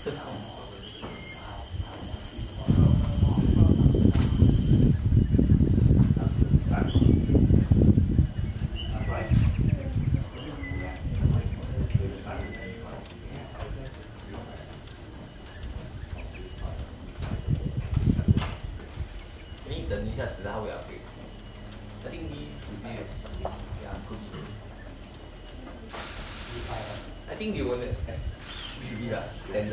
你等一下子他会 upgrade。I think these should be yeah could be. I think they won't should be lah standard.